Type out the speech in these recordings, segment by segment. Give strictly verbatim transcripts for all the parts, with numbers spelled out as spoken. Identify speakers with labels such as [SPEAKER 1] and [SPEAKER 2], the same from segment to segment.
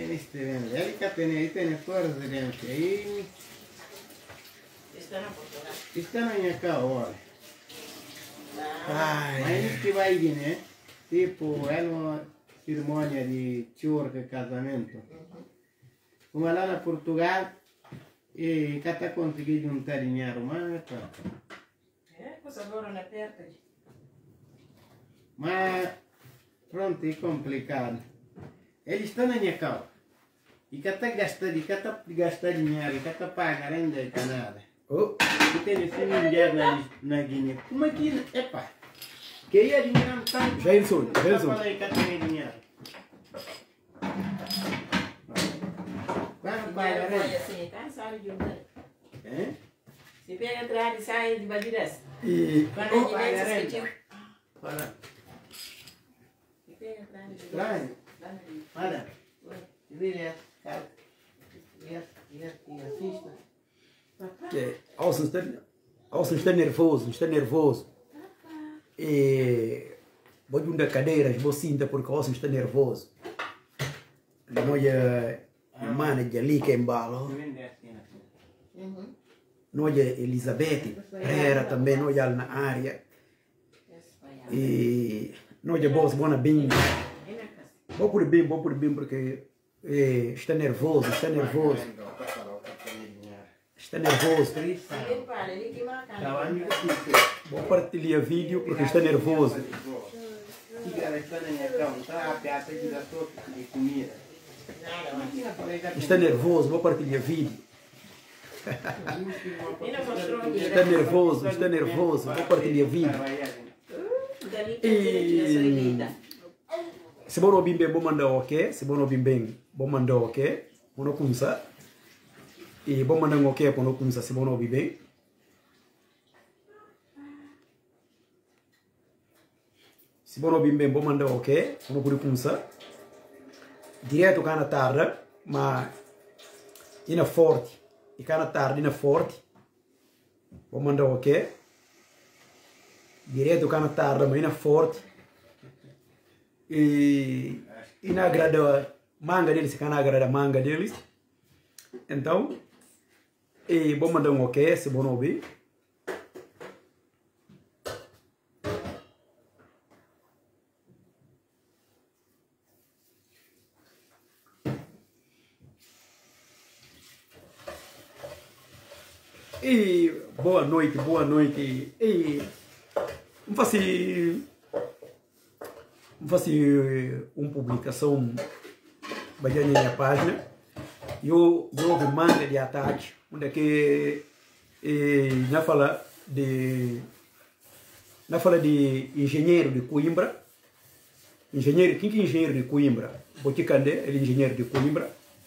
[SPEAKER 1] Aí este vende, ele que tem, aí tem força dentro, aí...
[SPEAKER 2] Está na Portugal.
[SPEAKER 1] Está na minha casa, olha.
[SPEAKER 2] Ah.
[SPEAKER 1] Mas que vai vir, né? Tipo, é uma cerimônia de churra, casamento. Como lá na Portugal, e cada conseguir juntar dinheiro, mas tá.
[SPEAKER 2] É, coisa agora não é perto.
[SPEAKER 1] Mas, pronto, é complicado. Ele está na minha casa. E cada gastar, e cada gastar dinheiro, e cada pagar ainda é nada.
[SPEAKER 3] Oh.
[SPEAKER 1] E tem esse mulher na, na Guiné. Como é que, epa, que ia dinheiro tanto?
[SPEAKER 3] Jailson, Jailson.
[SPEAKER 1] Fala aí que tem dinheiro. Quando paga
[SPEAKER 2] Olha
[SPEAKER 1] renda?
[SPEAKER 2] assim, tá? Sabe de onde?
[SPEAKER 1] É?
[SPEAKER 2] Se pega atrás e sai de Badiras.
[SPEAKER 3] E...
[SPEAKER 2] Quando
[SPEAKER 1] Oh,
[SPEAKER 2] a gente
[SPEAKER 1] paga
[SPEAKER 2] vê
[SPEAKER 1] renda.
[SPEAKER 2] esse
[SPEAKER 1] Fala.
[SPEAKER 2] se pega atrás de
[SPEAKER 1] Traz.
[SPEAKER 2] Badiras.
[SPEAKER 1] Olha. Vira, cara. E assista.
[SPEAKER 3] É, Alson está, Alson está nervoso, está nervoso. E... Vou de uma cadeira, vou sinta porque Alson está nervoso. Não é... Mano, de ali que embalo. Não é Elizabeth, era também, não é na área. E... Não é boa, boa bem. Vou por bem, vou por bem porque... É, está nervoso, está nervoso. Está nervoso. Vou partilhar vídeo porque está nervoso. Está nervoso, vou partilhar vídeo. Está nervoso, está nervoso, vou partilhar vídeo. E... Se você não bem bem, vou mandar ok. Se você não bem bem, vou mandar ok. Vou não começar. E vou mandar um ok para não começar se você não bem bem. Se você não bem bem, vou mandar ok. Vou não poder começar. Direto cá na tarde, mas ainda forte. E cá na tarde ainda forte. Vou mandar ok. Direto cá na tarde, mas ainda forte. E, e não agrada manga deles, que não agrada manga deles. Então, e vou mandar um ok, se vão ouvir. E boa noite, boa noite. E vou fazer Vou fazer uma publicação na minha página. Eu houve manga de ataque, onde que na fala de na fala de engenheiro de Coimbra, engenheiro quem que é engenheiro de Coimbra, Boticandé, ele é engenheiro de Coimbra,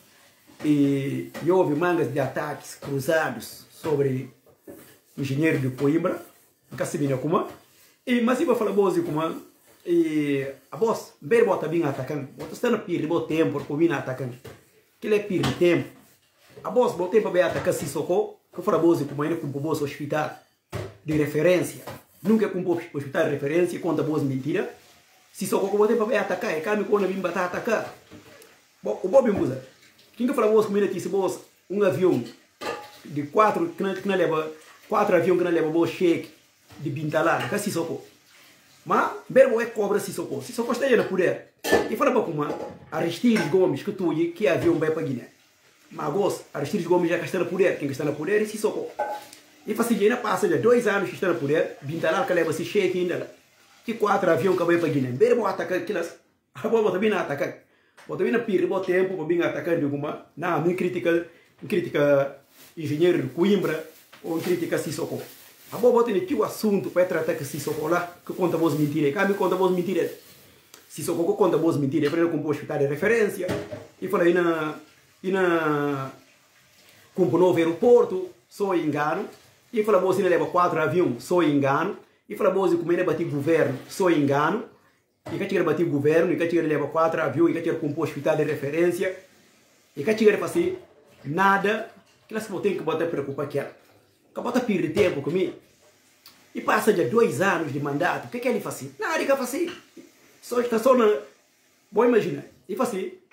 [SPEAKER 3] e houve mangas de ataques cruzados sobre engenheiro de Coimbra, nunca se viu como, e mas eu vou falar boas como e a voz, bem bota bem atacando, bota estando pirre, bota tempo, por vir atacando, que ele é pirre tempo, a voz bota tempo bem atacar se socorro, que fora boas como ainda com o boas hospital de referência, nunca com o hospital de referência, conta boas mentiras, se socorro bota tempo bem atacar, é calma quando vim bater atacar, bom, o Bob musa, quem que fala boas como ainda disse boas, um avião de quatro, que não, que não leva, quatro aviões que não leva boas cheque de bintalar, que se socorro. Mas, bem, é cobra se socorro. Se socorro está aí no poder. E fala para como Aristides Gomes, que tu que havia um bem para Guiné. Mas, gosto, Aristides Gomes já está no poder. Quem está no poder é se socorro. E faz assim, ainda passa já dois anos que está no poder. Bintalar que leva se cheque ainda. Que quatro aviões que vai para Guiné. Bem, vou atacar aquelas. A boa também não atacar. Vou também não perder o tempo para vir atacar de alguma. Não, não crítica, crítica engenheiro de Coimbra ou crítica se socorro. A boa tem aqui o assunto para tratar que se socorro lá, que conta boas mentiras. Cá me conta boas mentiras. Se socorro conta boas mentiras, para ele compor hospital de referência. E fala aí na. E na. Compor novo aeroporto, só engano. E fala boas ele leva quatro aviões, só engano. E fala boas como ele bater governo, só engano. E cá chega bater governo, e cá chega leva quatro aviões, e cá chega compor hospital de referência. E cá chega fazer nada. Que nós tem que botar preocupar que ela. Acabou de perder tempo comigo. E passa já dois anos de mandato. O que é que ele faz? Nada que faz. Só está só na. Bom, imagina. E faz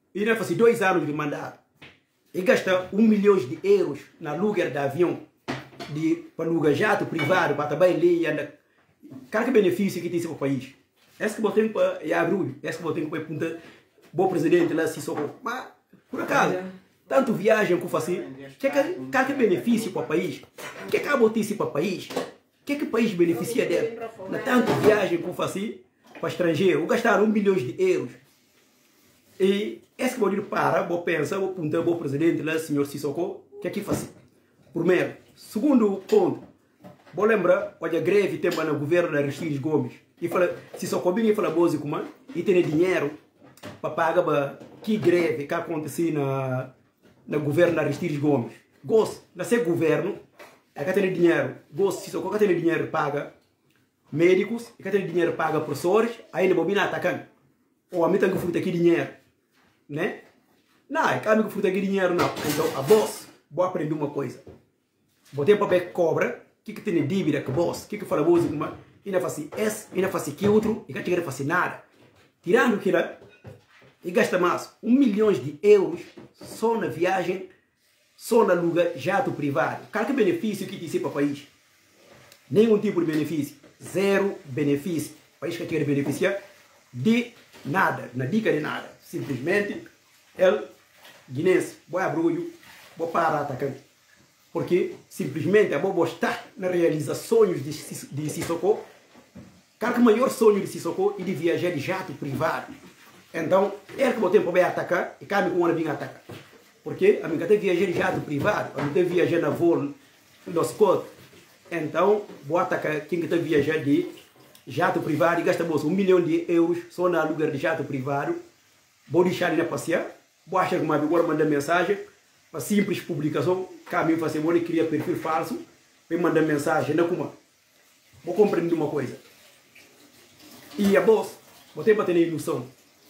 [SPEAKER 3] e não faz dois anos de mandato, e gasta um milhão de euros na aluguel de avião, de, para alugar jato privado, para trabalhar ali, qual que benefício que tem para o país? Esse que botem para abrir, esse que botem para punta, bom presidente lá se socorro, mas por acaso, tanto viagem que eu faço, que qual que benefício para o país? Que que a botice para o país? Que que o país beneficia dele? Na tanto viagem que eu faço para estrangeiro, eu gastar um milhão de euros. E esse que vou ir para, vou pensar, vou apontar o presidente lá, senhor Sissoko, o que é que faz? Primeiro. Segundo ponto, vou lembrar, olha, a greve tem no governo da Aristides Gomes. E fala, Sissoko bem e fala, bozi, como e tem dinheiro para pagar que greve que aconteceu na, no governo da Aristides Gomes. Gosto, nesse governo, é que tem dinheiro, gosto, Sissoko que tem dinheiro paga médicos, e que tem dinheiro paga professores, aí ele bobina atacando. Ou a mim tem que fruta aqui dinheiro. Né? Não, é que a mim que fruta aqui dinheiro não. Então, a boss, vou aprender uma coisa. Botei para ver cobra, o que que tem dívida com boss, o que que fala boss, e não faz esse, e não faz que outro, e que não faz nada. Tirando aquilo, e gasta mais um milhão de euros só na viagem, só na lugar jato privado. Qual que é o benefício que tem para o país? Nenhum tipo de benefício. Zero benefício. O país que quer beneficiar de nada, na dica de nada. Simplesmente, ele, guinense, vou abrir, vou parar atacando. Porque, simplesmente, eu vou gostar na realização de, de Sissoko. Qual que é o maior sonho de Sissoko é de viajar de jato privado. Então, ele que botou para atacar, e cada um vir atacar. Porque a minha tem viajar de jato privado, a minha tem viajar na voo no Scott. Então, vou atacar quem está viajar de jato privado e gasta um milhão de euros só na lugar de jato privado. Vou deixar ele passear, vou achar que uma vez mandar mensagem, para simples publicação, caminho fazer, vou criar perfil falso, para mandar mensagem, não como. Vou compreender uma coisa. E a voz, vou ter para ter noção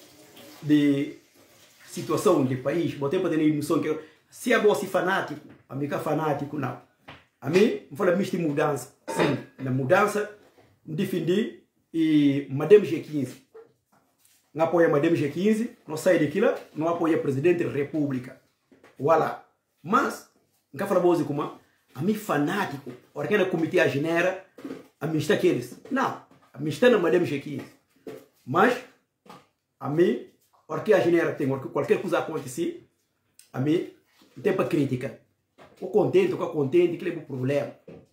[SPEAKER 3] de situação do país, vou ter para ter noção que se a voz é fanático, a mim é fanático não. A mim, me fala de mudança. Sim, na mudança, me defendi e Madame G quinze. Não apoia Madame G quinze, não sai daquilo, não apoia o Presidente da República. Voilà. Mas, não fala boa como a mim fanático, porque na comitê a genera, a mim está aqueles. Não, a mim está na Madame G quinze. Mas, a mim, porque a genera tem qualquer coisa acontecer, a mim tem para crítica. Estou contente, estou contente, que é o problema.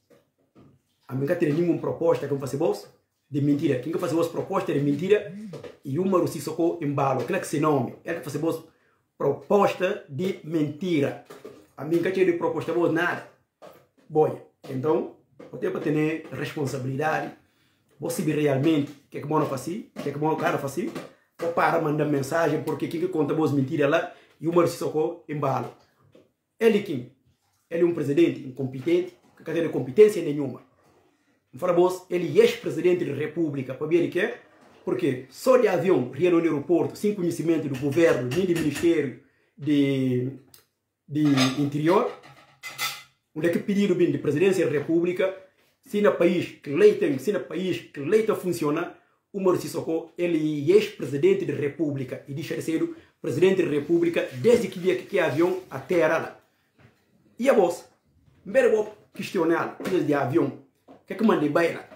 [SPEAKER 3] A mim não tem nenhuma proposta que eu faço bolsa de mentira. Quem que faz bolsa proposta de mentira e uma do Sissoko embalo. Aquilo que se nome. Ele que faz bolsa proposta de mentira. A mim não tem proposta bolsa nada. Boia. Então, eu tenho para ter responsabilidade. Vou saber realmente o que é que eu faço, o que é que eu quero fazer. Vou parar mandar mensagem porque quem que conta bolsa mentira lá e uma do Sissoko embalo. Ele quem? Ele é um presidente incompetente, que não tem competência nenhuma. Fala boss, ele é ex-presidente da República, para ver o que é? Porque só de avião, ria no aeroporto, sem conhecimento do governo, nem do Ministério de, de Interior, onde é que pediram bem de presidência da República, se no país que lei tem, se no país que lei está funciona, o Moro Sissoko, ele é ex-presidente da República, e deixa de ser presidente da República desde que dia que é avião até lá. E a voz, primeiro vou questionar de avião, o que é que mandei baila?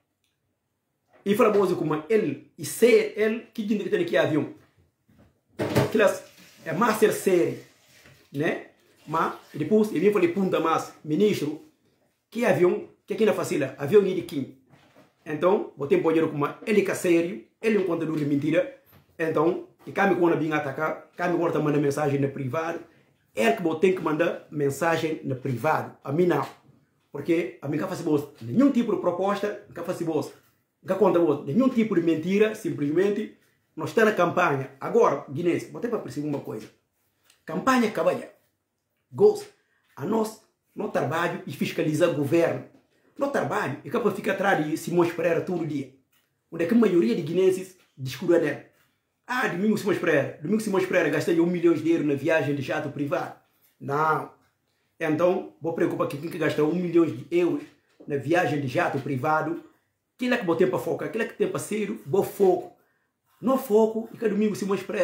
[SPEAKER 3] E fala voz como ele, e ser ele, que diz que tem que avião? Aquelas é master série, né? Mas depois, ele falou punta mais, ministro, que avião, que aqui na facila, avião de quem? Então, vou ter um poder como ele que é sério, ele é um contador de mentira, então, e cabe quando vir atacar, cabe quando manda mensagem no privado, é que vou ter que mandar mensagem no privado. A mim não. Porque a mim não faço nenhum tipo de proposta, não faço não conta nenhum tipo de mentira, simplesmente nós estamos na campanha. Agora, Guinness, vou ter para perceber uma coisa. Campanha cabanha. Gosto. A nós, não trabalho e fiscalizar o governo. Não trabalho e para ficar atrás de Simões Pereira todo dia. Onde é que a maioria de guinenses descura nele. Ah, domingo Simões Pereira. Domingo Simões Pereira gastei um milhão de euros na viagem de jato privado. Não. Então, vou preocupar que quem que gasta um milhão de euros na viagem de jato privado, aquilo é que vou ter para focar, aquilo é que tem para ser, vou foco. Não foco e que domingo Simões Pereira.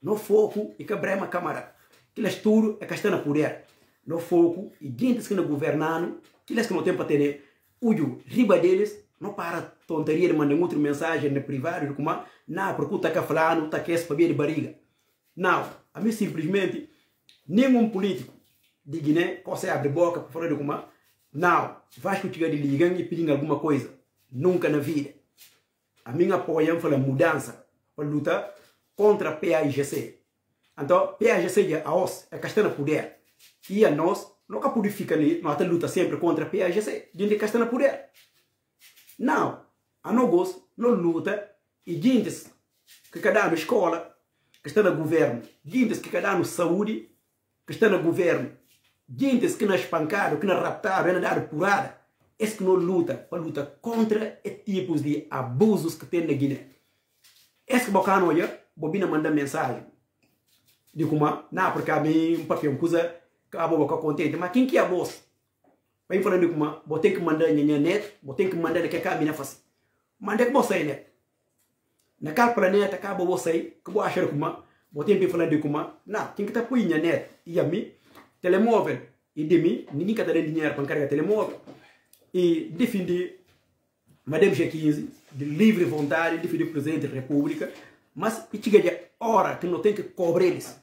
[SPEAKER 3] no foco e que brema câmara. Que eles tudo é que está no poder. No foco e gente que não governando, que eles que não tem para ter uio riba deles, não para tonteria de mandar outra mensagem no privado, como não, porque está cá falando, está aqui para ver de barriga. Não, a mim simplesmente, nenhum político de Guiné consegue abrir boca para falar de como não, vai que de ligando e pedindo alguma coisa. Nunca na vida. A minha apoia para a mudança, para lutar contra a P A I G C. Então, P A I G C é a os, é que está no poder. E a nós, nunca podemos ficar ali, nós luta sempre contra a P A I G C, gente que está no poder. Não, a nós não luta e gente que cada na escola, que está no governo, gente que cada no saúde, que está no governo, gente que não espancaram, que não raptaram, que não deram porrada, esse que não luta para lutar contra esses tipos de abusos que tem na Guiné. Esse que bacana olha, bobina manda mensagem. De como, não, porque a mim, um papel, uma coisa, que a boca contente, mas quem que é a bolsa? Vai falando de como, vou ter que mandar na net, vou ter que mandar de que a caminha faz. Manda que você net. Naquele planeta, acaba você, que vou achar como, vou ter que falar de como, não, quem que está põe na net, e a mim, telemóvel, e de mim, ninguém está dando dinheiro para encarregar telemóvel, e defender Madame G quinze, de livre vontade, defender o Presidente da República, mas e chega de hora que não tem que cobrar eles.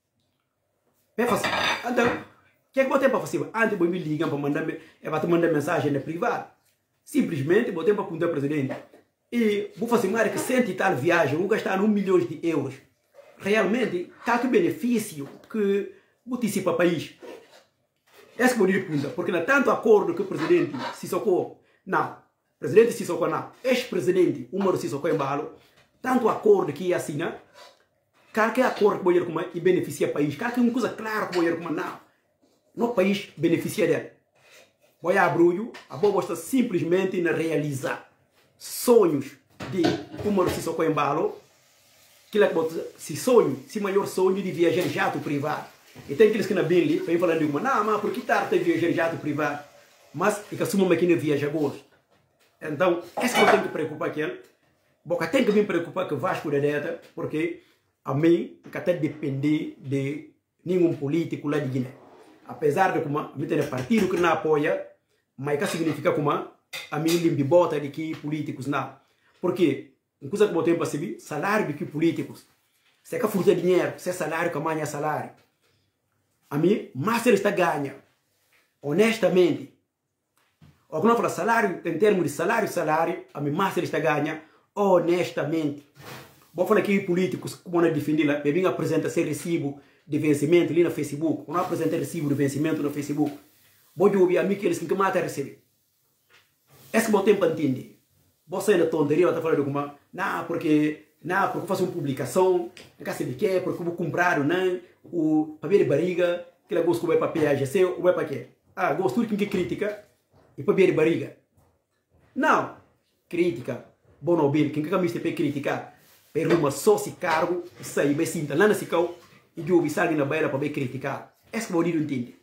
[SPEAKER 3] É fácil. Então, o que é que eu tenho para fazer? Antes de me ligar para mandar, é para mandar mensagem na privada. Simplesmente, vou ter para apontar ao Presidente. E vou fazer mais que cento e tal viagem, vou gastar um milhão de euros. Realmente, qual que benefício que vou ter para o país? Esse que eu digo punta, porque não é tanto acordo que o Presidente se socorre. Não. O Presidente se socorre, não. Ex-Presidente, o Moro se socorre em balo. Tanto acordo que ia assinar, qualquer acordo que vou como e beneficia o país, qualquer uma coisa clara que vou como não, no país beneficia dele. Vai a brulho, a boa está simplesmente na realizar sonhos de uma se com embalo, que é se sonho, se maior sonho de viajar em jato privado. E tem aqueles que na Billy, vem falando de uma, não, mas por que tarde tem viajar em jato privado? Mas é que assumam uma máquina viaja gosto. Então, esse que eu tenho que preocupar aqui. Boca tem que me preocupar com o Vasco da Deta, porque a mim, que até depender de nenhum político lá de Guiné. Apesar de como a mim tem partido que não apoia, mas que significa como a mim limpe bota de que políticos não. Porque, uma coisa que eu tenho para saber, salário de que políticos. Se é que furta dinheiro, se é salário que amanhã é salário. A mim, mais ele está ganha, honestamente. Ou quando eu falo salário, em termos de salário, salário, a mim mais ele está ganha, honestamente. Vou falar aqui políticos, como não defender lá, eu vim apresentar esse recibo de vencimento ali no Facebook. Quando eu apresentei recibo de vencimento no Facebook, vou ouvir a mim que eles que mata a receber. Esse que eu tenho para entender. Vou sair da tonteria, eu estou falando como, não, porque, não, porque eu faço uma publicação, não sei de quê, porque eu vou comprar o não, o papel de barriga, que ela gosta de comer para P A G C, ou é para quê? Ah, gosto de quem critica, e papel de barriga. Não, crítica. Bom ouvir, quem que me para criticar, per uma só se cargo, sai bem sinta lá na sicau e de ouvir alguém na beira para bem criticar. Esse que eu digo entende.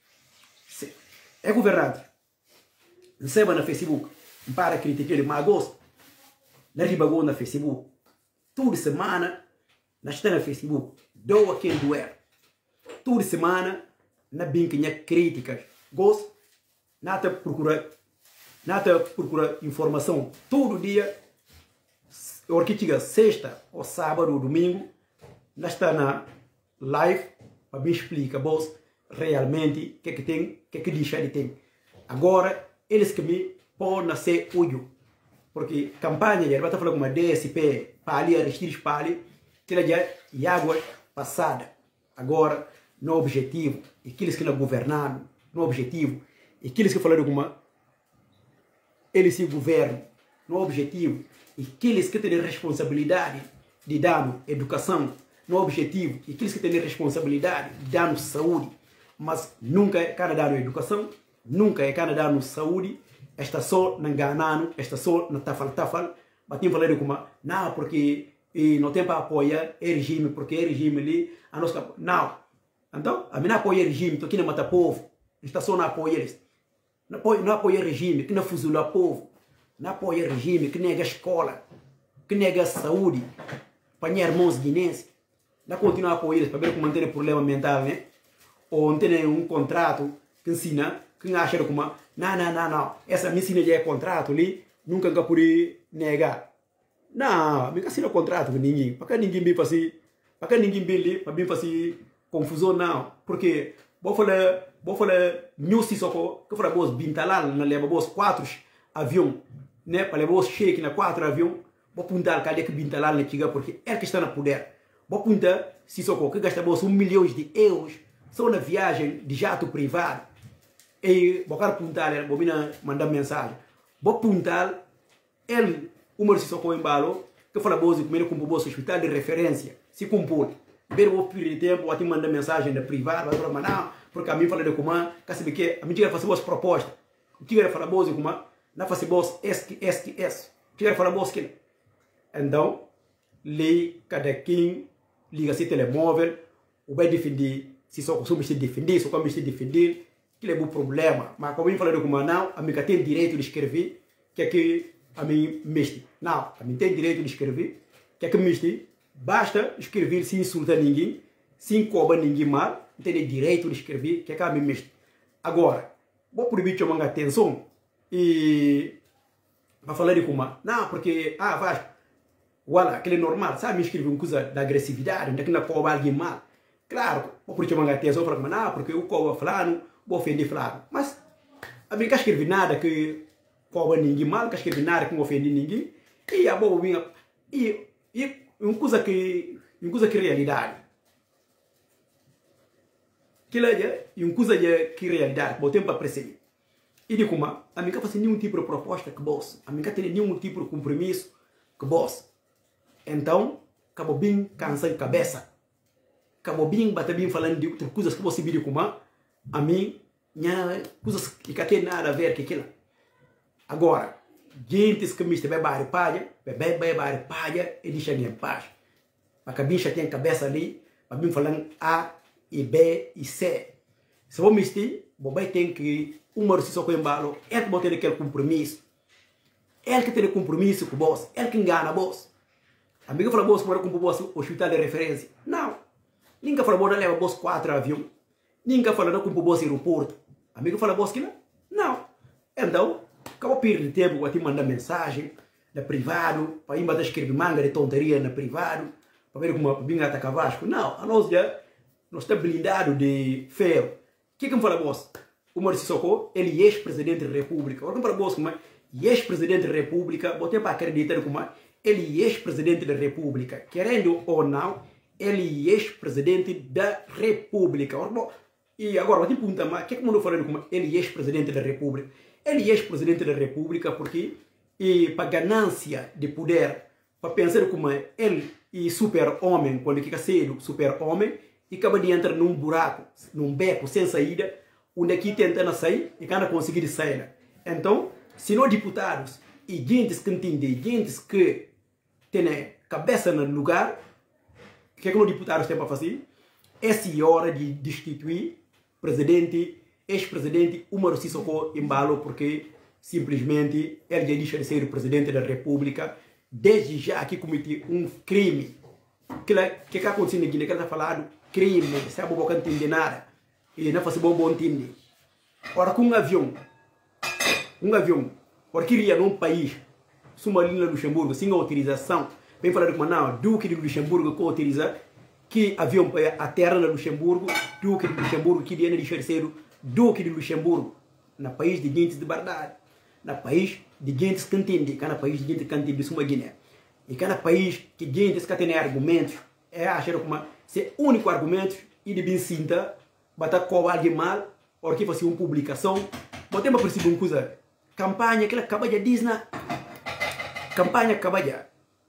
[SPEAKER 3] É governado. Não sei na Facebook, para criticar ele, mas gosto. Na ribagou na Facebook. Toda semana, nós estamos no Facebook. Doa quem doer. Toda semana, na binquinha críticas. Gosto. Nada procura, nada procura informação todo dia. Hora que chega sexta, ou sábado, ou domingo, nós estamos na live para me explicar vos realmente o que é que tem, o que é que deixa de ter. Agora, eles que me podem nascer olho. Porque a campanha, já está falando com uma D S P, para ali, Aristides para ali, que ela já é água passada. Agora, no objetivo, aqueles que não governaram, no objetivo, aqueles que falaram com uma, eles se governam, no objetivo, e aqueles que têm responsabilidade de dar educação, no objetivo, e aqueles que têm responsabilidade de dar saúde, mas nunca é cada dar educação, nunca é cada dar saúde, está só na enganando, está só na tafal-tafal, mas tem falado como, não, porque e não tem para apoiar o regime, porque o regime ali, a nossa, não. Então, a mim não apoia o regime, estou aqui na mata povo, está só na apoia eles. Não apoia, não apoia o regime, que não fuzila o povo. Não apoia o regime, que nega a escola, que nega a saúde, para os irmãos guinenses. não continuar com eles para ver como manter problema mental, né? Ou tem um contrato que ensina, que acha como, não, não, não, não, essa me ensina já é contrato ali, nunca que por negar. Não, me assina contrato com ninguém, para que ninguém me faça, para que ninguém me ali, para me fazer confusão, não, porque vou falar, vou falar, news se só que fala vos bintalal, na leva vos quatro aviões, né, para levar vos cheque na quatro aviões, vou apontar cadê que bintalal na chega, porque é que está na poder. Vou apontar se só que gasta vos um milhão de euros só na viagem de jato privado. E vou apontar, vou mandar mensagem. Vou apontar ele, o meu se só com embalo, que fala vos comer com o vosso hospital de referência, se compõe. Ver o período de tempo, vou te mandar mensagem da privada, vai falar, não, porque a mim fala de como, que sabe que a mim tinha que fazer vossa proposta. O que fala vos como, não fazer vos este, este, este. O que fala vos que então, lei, cada quem liga seu telemóvel, ou vai defender, se só costuma se defender, só como se defender, que é um problema. Mas como eu falei como não, a mim tem direito de escrever, que é que a mim mexe. Não, a mim tem direito de escrever, que é que mexe. Basta escrever sem insultar ninguém, sem cobrar ninguém mal, tem direito de escrever, que é que a mim mexe. Agora, vou proibir chamar a atenção e vai falar de como, não, porque, ah, vai. Voilà, aquele é normal, sabe, me escrever uma coisa da agressividade, daquilo que cobra alguém mal. Claro, vou por chamar a atenção, falar, não, porque eu cobro fulano, vou ofender fulano. Mas, a mim não escrevi nada que cobra ninguém mal, não escrevi nada que não ofende ninguém. E a boa vinha, e, e uma coisa que, uma coisa que é realidade. Aquilo é uma coisa que é realidade, que eu tenho para perceber. E de como, a mim não faz nenhum tipo de proposta que boss, a mim não tem nenhum tipo de compromisso que boss. Então, acabou bem cansando a cabeça. Acabou bem bater bem falando de outras coisas que você viu como a mim, coisas que não tem nada a ver com aquilo. Agora, gente que me vai para a palha, vai vai para a palha e deixa em paz. Mas a bicha tem a cabeça ali, para mim falando A e B e C. Se vou mistir, vou ter que uma decisão com o embalo, é que vou ter aquele compromisso. É que tem compromisso com o boss, é que engana o boss. Amigo fala, boss, mora com o boss hospital de referência. Não. Ninguém fala, boss, leva boss quatro aviões. Ninguém fala, não, com o boss aeroporto. Amigo fala, boss, que não? Não. Então, acabou perdendo tempo para te mandar mensagem na privado, para ir bater escrever manga de tonteria na privado, para ver como a vinha atacar Vasco. Não, a nós já, nós estamos blindados de ferro. O que que me fala, boss? O Maurício Socorro, ele é ex-presidente da República. Agora, para boss, como é ex-presidente da República, botei para acreditar como é ele é ex-presidente da República, querendo ou não, ele é ex-presidente da República. E agora, vou te perguntar, mas o que é que eu falando como ele é ex-presidente da República? Ele é ex-presidente da República porque, e para ganância de poder, para pensar como ele é super-homem, quando fica cedo, super-homem, e acaba de entrar num buraco, num beco sem saída, onde aqui tentando sair e não conseguir sair. Então, se nós deputados e gente que entendem, gente que tem cabeça no lugar, o que é que os deputados têm para fazer? Essa é hora de destituir presidente, ex-presidente Umaru Sissoko Embalo, porque simplesmente ele já deixa de ser o presidente da República, desde já que cometeu um crime. O que que está acontecendo aqui? Ele está falando crime, sabe, não entende nada. E não faz bom entender. Ora, com um avião, um avião, ora, queria num país, Sumarina Luxemburgo, sem autorização, vem falar com não, Duque de Luxemburgo que autoriza que avião para a terra de Luxemburgo, Duque de Luxemburgo que viene de terceiro, Duque de Luxemburgo, no país de gente de verdade, no país de gente que entende, que no país de gente que entende suma Guiné, e que no país que gente que tem argumentos, é achar como se o único argumento e de bem cinta, bater com alguém mal, ou que fazer uma publicação, botei para perceber uma coisa, campanha que ela acaba de dizer na campanha acaba de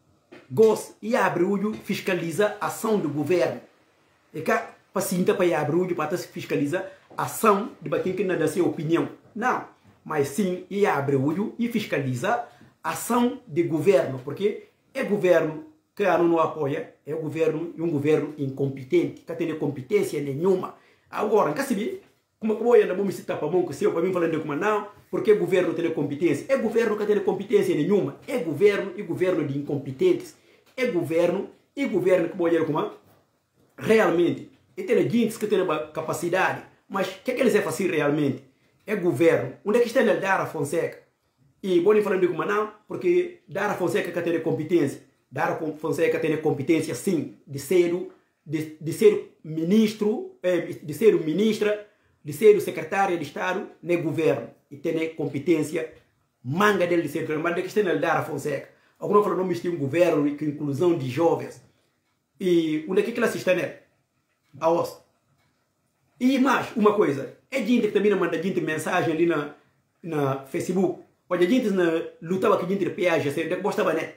[SPEAKER 3] gosta e abre o olho, fiscaliza a ação do governo. E cá, paciente para abrir o olho para fiscalizar a ação de quem que não dá sua opinião. Não, mas sim, e abre o olho e fiscaliza a ação do governo, porque é governo que não apoia, é o governo, um governo incompetente, que não tem competência nenhuma. Agora, não sabe como que eu ainda vou me citar para mão que se eu para mim falando como não, porque o governo tem competência. É governo que tem competência nenhuma. É governo e governo de incompetentes. É governo e governo que pode como realmente, e tem gente que tem capacidade, mas o que é que eles vão fazer realmente? É governo. Onde é que está ele Dara Fonseca? E vou falando de como não, porque Dara Fonseca que tem competência. Dara Fonseca tem competência, sim, de ser, de, de ser ministro, de ser ministra, de ser secretário de Estado no governo. E tem competência, manga dele de ser, mas onde é que está ele Dara Fonseca? Alguns falam que não um governo com inclusão de jovens. E onde é que ela se está nele? A osso. E mais, uma coisa, é gente que também manda gente mensagem ali na, na Facebook. Olha, a gente lutava com a gente de peagem, assim, onde é que gostava, né?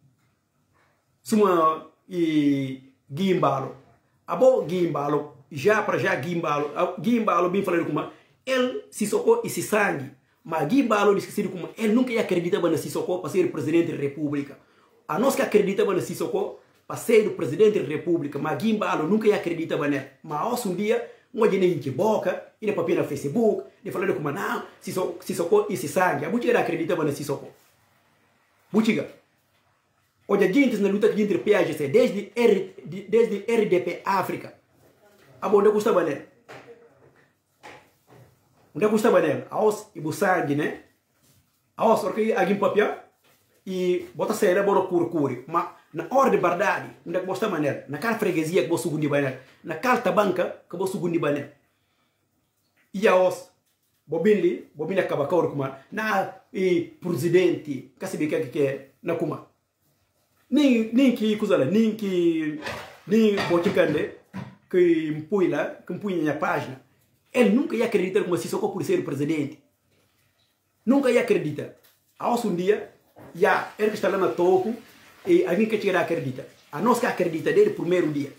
[SPEAKER 3] Suma e Guimbalo. A boa Guimbalo, já para já Guimbalo, Guimbalo, bem falando como ele se socou e se sangue. Mas Guimbalo esquecido como ele nunca acreditava na Sissoko para ser presidente da República. A nós que acreditava na Sissoko para ser o presidente da República, mas Guimbalo nunca acreditava nele. Mas um dia, um dia nem de boca, ele papel no Facebook, ele falando como não, Sissoko e se sangue. A Butiga acreditava na Sissoko. Butiga. Hoje a gente na luta que a gente P A G C, desde, R, desde R D P África, a onde gostava nele. Onde gostava nele? A os e o sangue, né? A os, porque alguém papel e bota sair bora cura-cura. Mas na hora de verdade, onde gostava nele? Na cara freguesia que você gundi banel, na carta banca que você gundi banel. E a os, bobinli, bobinli acaba com como na e presidente, que sabe que que é na kuma. Nem nem que coisa lá, nem que nem boticande que impõe lá, que impõe na página. Ele nunca ia acreditar como Sissoko por ser o presidente. Nunca ia acreditar. Ao um dia, já ele que está lá no topo e alguém que chegará acredita. A nós que acredita desde o primeiro dia.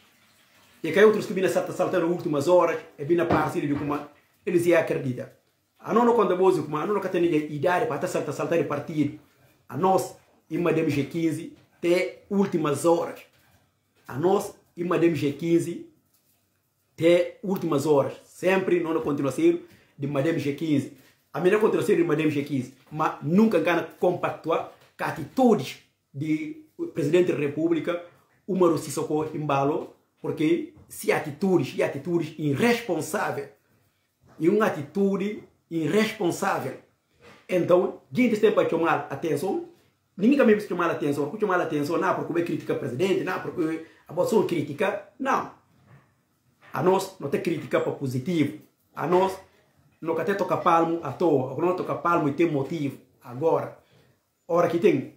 [SPEAKER 3] E que outros que vinham saltando nas últimas horas e vinham partir de como eles iam acreditar. A nós não quando vos como a nós não tem idade para saltar saltar de partido. A nós em Madame G quinze até últimas horas. A nós em Madame G quinze até últimas horas. Sempre não continua a ser de Madame G quinze. A melhor continua a ser de Madame G quinze. Mas nunca ganha compactuar com atitudes de Presidente da República, Umaru Sissoko Embalo, porque se atitudes e atitudes irresponsáveis. E uma atitude irresponsável. Então, gente tem para chamar atenção. Ninguém também precisa chamar atenção. Porque chamar atenção não porque vai criticar o presidente, não porque a pessoa critica. Não. A nós não tem crítica para positivo. A nós não quer tocar palmo à toa. Não toca palmo e tem motivo. Agora, hora que tem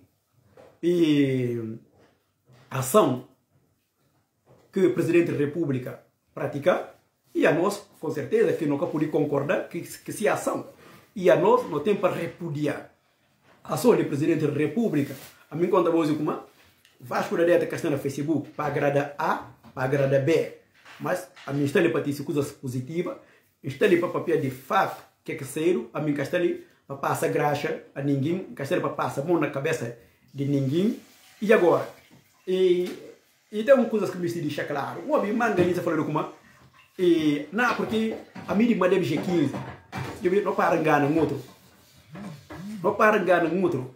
[SPEAKER 3] e ação que o Presidente da República pratica, e a nós, com certeza, que nunca podemos concordar que, que se ação. E a nós não tem para repudiar a ação do Presidente da República. A mim, quando eu uso como Vasco da Deta que está no Facebook para agradar A, para agradar B. Mas a minha está ali para ter coisas positivas, está ali para papel de fato, que é que ser, a minha está ali para passar graxa a ninguém, está ali para passar a mão na cabeça de ninguém. E agora? E, e tem uma coisa que me se deixa claro. O homem manganiza falando como e não, porque a minha de Madame G quinze, eu não para enganar um outro. Não para enganar um outro.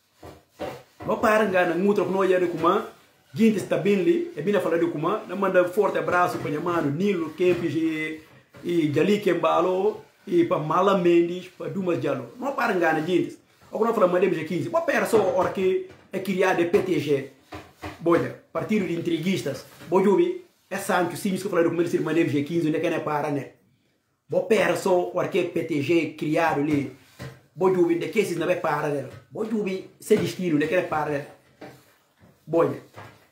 [SPEAKER 3] Não para enganar um outro, não é como gente está bem ali, é bem a falar de como, não manda forte abraço para o mano Nilo Kempis e, e Jali Kembalo e para Mala Mendes, para Dumas Jalo. Não para enganar gente. Agora não fala Madame G quinze, uma pera só a hora que é criada P T G. Bolha, partido de intriguistas. Bojubi, é sangue, sim, isso que eu falei do como ele ser Madame G quinze, onde é que não é para, né? Boa pera só a hora que é P T G criado ali. Bojubi, de que esses não é para, né? Bojubi, sem destino, onde é que não é para, né? Bolha.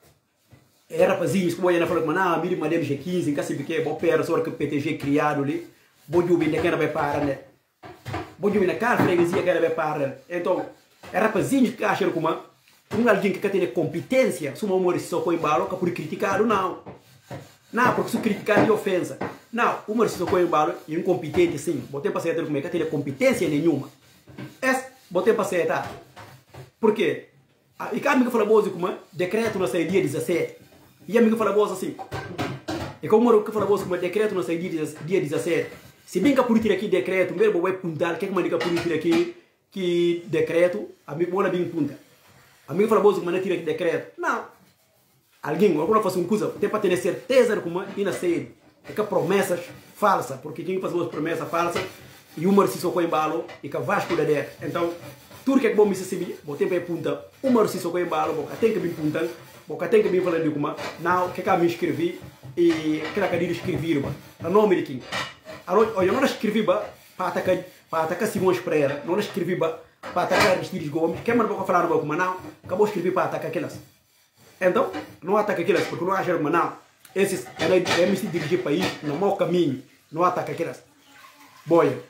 [SPEAKER 3] É rapazinhos, como eu falei, mas não, a minha Madame G quinze, em casa de que, boa pera só a hora que o P T G criado ali. Bojubi, onde é que não é para, né? Bojubi, na cara, freguesia que não é para, né? Então, é rapazinhos que acham como um alguém que tem competência, se uma humor só põe balo, que por criticar, não. Não, porque se criticar é ofensa. Não, o humor só põe balo é incompetente, sim. Botei para aceitar como é que tem competência nenhuma. Esse, botei para aceitar. Por quê? E cada amigo fala boa como decreto não sai dia dezessete. E amigo fala boa assim. E como o que fala boa como decreto não sai dia dezessete. Se bem que a política aqui decreto, mesmo vai puntar, que é que manica a política aqui que decreto, amigo, boa bem punta. Amigo fala boa como não tira aqui decreto. Não. alguém, alguma faz uma coisa, tem para ter certeza de como ir na sede. É que promessas falsas, porque quem faz uma promessa falsa, e o Marci só com embalo, e que Vasco da der. Então, tudo que é bom me sabe, vou ter para punta, o Marci só com embalo, vou tem que me punta, vou tem que me falar de como, não, que cá me escrevi, e que na cadeira escrevi, o nome de quem. Olha, eu não escrevi para atacar, para atacar Simões Pereira, não escrevi para atacar Aristides Gomes, que é mais para falar no como, não, acabou de escrever para atacar aquelas. Então, não ataca aquelas, porque não acha que não, esses, é me se dirigir para isso, no mau caminho, não ataca aquelas. Boia.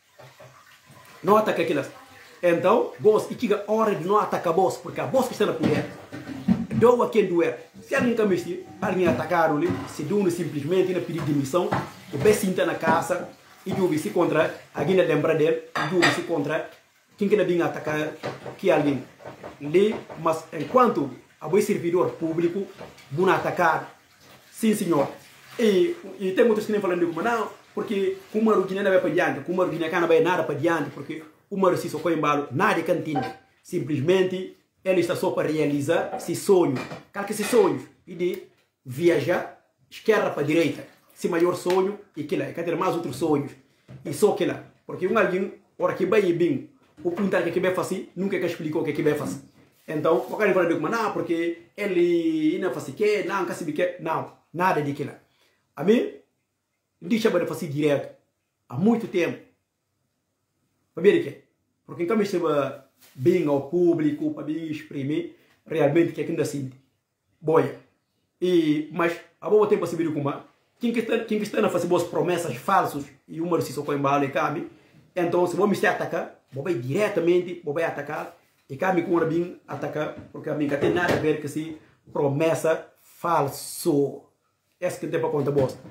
[SPEAKER 3] Não ataca aquelas. Então, boss, e chega a hora de não atacar boss, porque a boss que está na poder, doa quem doer. Se alguém que me alguém atacar ali, se doa simplesmente na pedir demissão, o bem sinta na casa, e doa se contra, alguém lembra dele, e doa se contra, quem que não vem atacar, que alguém. Ali, mas enquanto a boi servidor público, vão atacar, sim senhor. E, e tem muitos que nem falando como não, porque o Maru Guiné não vai para diante, o Maru Guiné não vai nada para diante, porque o Maru se socou embalo, nada de cantina. Simplesmente, ele está só para realizar esse sonho. Qual que é esse sonho? E de viajar, esquerda para direita. Esse maior sonho, e que lá, e quer ter mais outros sonhos. E só que lá. Porque um alguém, hora que vai bem, o puntar que vai fazer, nunca que explicou o que vai fazer. Então, o cara fala de como, não, porque ele não faz o que, não, não sabe o que, não, nada de aquilo. A mim, deixa para fazer direto, há muito tempo. Para ver o quê? Porque então me estava bem ao público, para me exprimir realmente o que é que ainda sinto. Boia. E, mas, há bom tempo para saber como, quem que está, quem que está a fazer boas promessas falsas, e uma se socou em bala e cabe, então, se vou me atacar, vou ir diretamente, vou atacar, e cá me conra bem atacar, porque a mim não tem nada a ver com essa promessa falso. Essa que tem para conta bosta.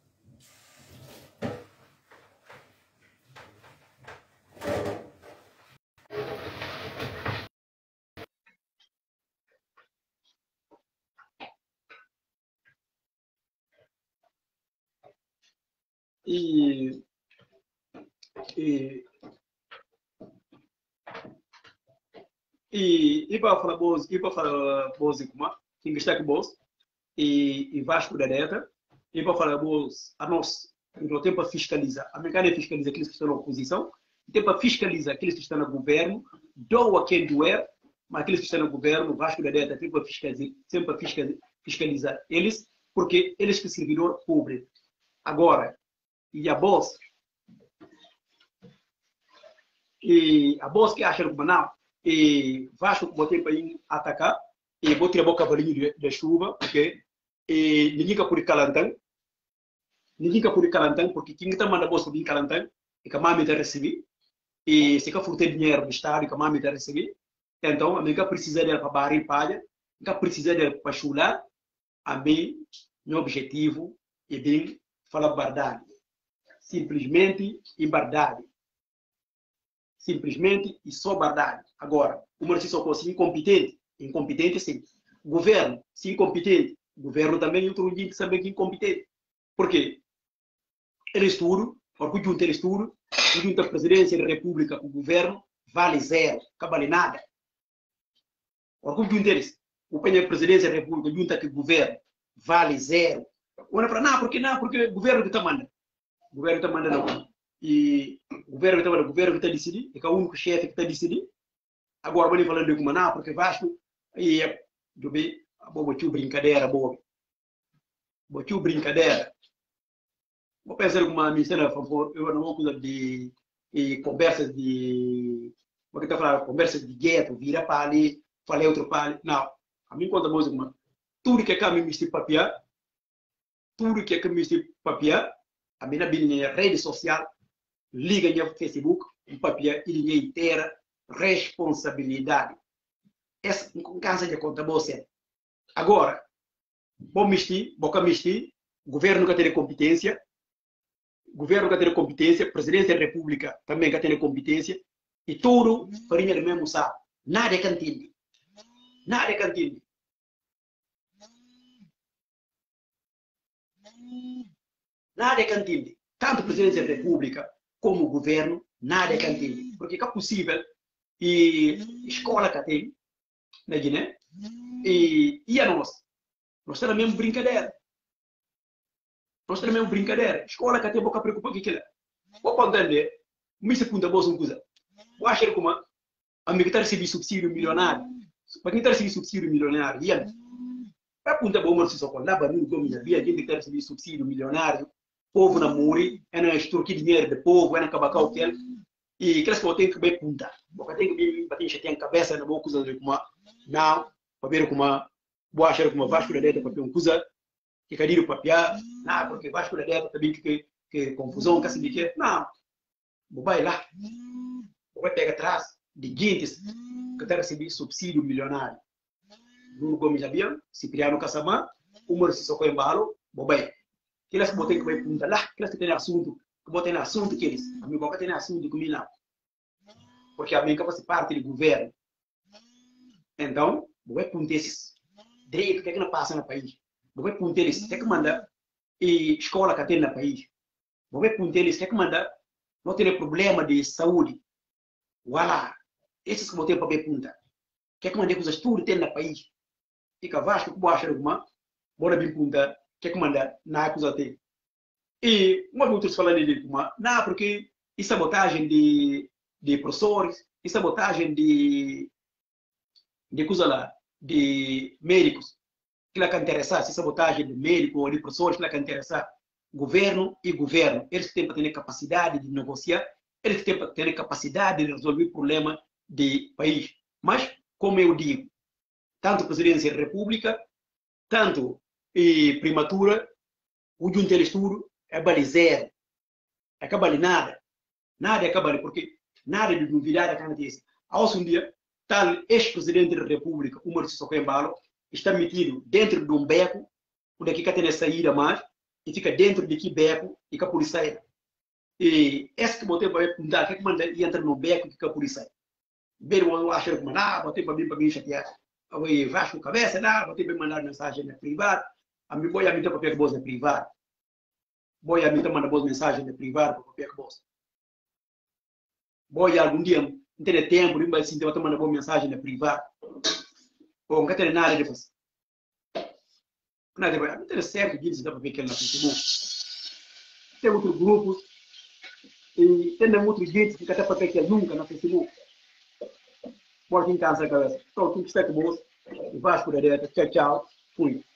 [SPEAKER 3] E, e E, e para falar boas, e para falar boas e como, quem está aqui boas, e, e Vasco da Deta, e para falar boas a nós, então tem para fiscalizar. A americana fiscaliza aqueles que estão na oposição, tem para fiscalizar aqueles que estão no governo, doa quem doer, mas aqueles que estão no governo, Vasco da Deta tem para fiscalizar, sempre para fiscalizar, fiscalizar eles, porque eles que servidor público. Agora, e a boss, e a boss que acha que não, e Vasco botei para ir atacar e botei a boca cavalinho da chuva, porque e ninguém quer por calantão, ninguém quer por calantão, porque quem está mandando bolsa vir calantão e que a mãe está receber e se quer furtar dinheiro do Estado e que a mãe está receber, então a mim precisa dela para barrir palha, que precisa dela para chular, a mim meu objetivo é bem falar verdade, simplesmente e verdade. Simplesmente e só verdade. Agora, o Marci só fosse incompetente, incompetente sim. Governo, se incompetente, governo também outro dia que sabe que é incompetente. Por quê? Ele estuda, porque junto ele estuda, junto a presidência da república, o governo, vale zero, não vale nada. Porque junto eles, o presidência da república, junto a que o governo, vale zero. Olha para não, porque não, porque o governo que está mandando. O governo está mandando não. E o governo que está o governo que está decidindo, é que é o único chefe que está decidindo. Agora vou lhe falando de como não, porque Vasco, e eu vi, vou ter brincadeira, boa. Vou ter brincadeira. Vou pensar como uma missão, eu não vou usar de e conversas de, como é que está falando, conversas de gueto, vira para ali, falei outro para ali. Não, a mim conta mais uma. Tudo que é que me mistura papel, tudo que é que me mistura papel, a minha minha rede social, liga no Facebook, um papel e linha inteira, responsabilidade. Essa não cansa de conta você. Agora, bom mistir, boca mistir, governo que tem competência, governo que tem competência, presidência da república também que tem competência, e tudo farinha do mesmo saco. Nada é cantina. Nada é cantina. Nada é cantina. Tanto a presidência da república como o governo, nada é cantina. Porque é possível, e escola que tem, na Guiné, e, e a nós, Nós estamos mesmo brincadeira. Nós estamos mesmo brincadeira. Escola que até boca preocupa com aquilo. Vou entender. Me se punta boa uma coisa. Vou achar como a mim que está recebendo subsídio milionário. Para quem está recebendo subsídio milionário, e para punta boa uma só quando dá no governo, havia gente que está recebendo subsídio milionário. Povo na muri, é na extorquir dinheiro do povo, é na cabacar o que é. E aquelas que eu tenho que bem punta. Porque tem que bem bater enxergar a cabeça na boa coisa de como não, para ver como boa achar como Vasco da Deta para ter uma coisa que cadê o papiar, não, porque Vasco da Deta também que que confusão, que se que não, vou vai lá, vou pegar atrás de gente que está recebendo subsídio milionário. Nuno Gomes Abian, Cipriano Casamã, Umar Sissoko Embalo, vou vai. Aquelas que botem que vai punta lá, aquelas que tem assunto, que botem assunto que eles, a minha boca tem assunto comigo não. Porque a minha faz parte do governo. Então, vou apontar esses direitos que é que não passa no país. Vou apontar eles, que é que manda e escola que tem no país. Vou apontar eles, que é que manda não ter problema de saúde. Voilà, esses que vou ter para ver punta. Que é que manda coisas tudo tem no país. E que a Vasco, que boa achar alguma, bora vir punta, que é que manda na coisa tem. E uma vez outros falando de como, não, porque e sabotagem de de professores, e sabotagem de de coisa lá, de médicos, que lá que interessar, se sabotagem de médicos ou de professores, que lá que interessar, governo e governo, eles têm para ter capacidade de negociar, eles têm para ter capacidade de resolver o problema do país. Mas, como eu digo, tanto presidência da República, tanto e primatura, o junto deles tudo é balizero, é cabali nada, nada é cabali, porque nada de novidade acontece. Ao um dia, tal ex-presidente da República, Umar Sissoko Embalo, está metido dentro de um beco, onde aqui tem a saída mais, e fica dentro de que beco e que a polícia. E esse que botei para perguntar, que manda e entra no beco e que a polícia. Bem, eu acho que não, botei para mim para mim chatear. Eu vasco cabeça, não, botei para mandar mensagem na privada. A mim boia me dá para pegar voz na privada. Boia me dá mandar voz mensagem na privada para pegar voz. Boia algum dia não tem tempo, não vai se ter mandar boa mensagem na privada. Ou não tem nada de fazer. Nada, não tem certo que eles dá para ver que na Facebook. Tem outros grupos e tem outros gente que até para ver que nunca na Facebook. Pode quem cansa a cabeça. Então, tudo que está com você. Vasco da Deta, tchau, tchau. Fui.